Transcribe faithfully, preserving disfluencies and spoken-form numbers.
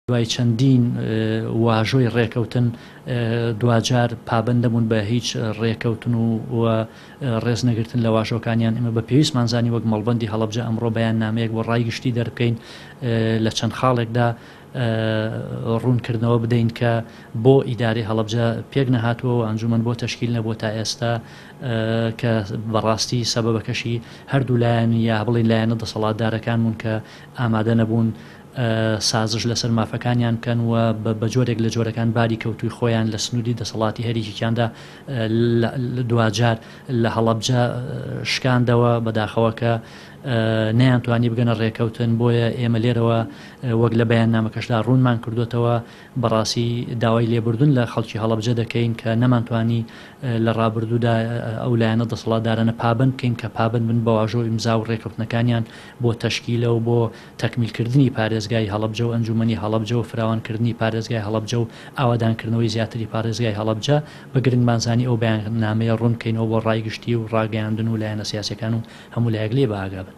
دوای چەندین واژۆی ڕێکەوتن دوجار پابند دەبوون بە هیچ ڕێکەوتن و ڕێز نەگرتن لە واژۆکانیان. ئێمە بە پێویستمان زانی وەک مەڵبەندی هەڵەبجە ئەمڕۆ بەیان نامەیەک بۆ ڕای گشتی دەربکەین لە چەند خاڵێکدا ڕوونکردنەوە بدەین کە بۆ ئیدارەی هەڵەبجە پێک نەهاتووە و ئەنجومەن بۆ تەشکیل نەبووە تا ئێستا کە بەڕاستی سەبەبەکەشی هەردوو لایەن یا بڵێ لایەنە دەسەڵاتدارەکان بوون کە ئامادە نەبوون سازش لەسەر مافەکانیان بکەن و بە جۆرێک لە جۆرەکان باری کەوتوی خۆیان لە سنووری دەسەڵاتی هەریکیاندا دوجار لە هەڵەبجە شکاندەوە بەداخەوە کە نەیانتوانی بگەنە ڕێکەوتن. بۆیە ئێمە لێرەوە وەک لە بەیان نامەکەشدا ڕوونمان کردوێتەوە بەڕاستی داوای لێبوردن لە خەڵکی هەڵەبجە دەکەین کە نەمانتوانی لە ڕابردوودا ئەو لایەنە دەسەڵاتدارانە پابند بکەین کە پابند بن بە واژۆ ئیمزا و ڕێکەوتنەکانیان بۆ تەشکیلە و بۆ تەکمیلکردنی پارێزگای هەڵەبجە و ئەنجومەنی هەڵەبجە و فراوانکردنی پارێزگای هەڵەبجە و ئاوادانکردنەوەی زیاتری پارێزگای هەڵەبجە بە گرنگمانزانی ئەو بەیاننامەیە ڕوون بکەینەوە بۆ ڕایگشتی و ڕاگەیاندن و لایەنە سیاسەکان و هەموو لایەک لێ باگابن.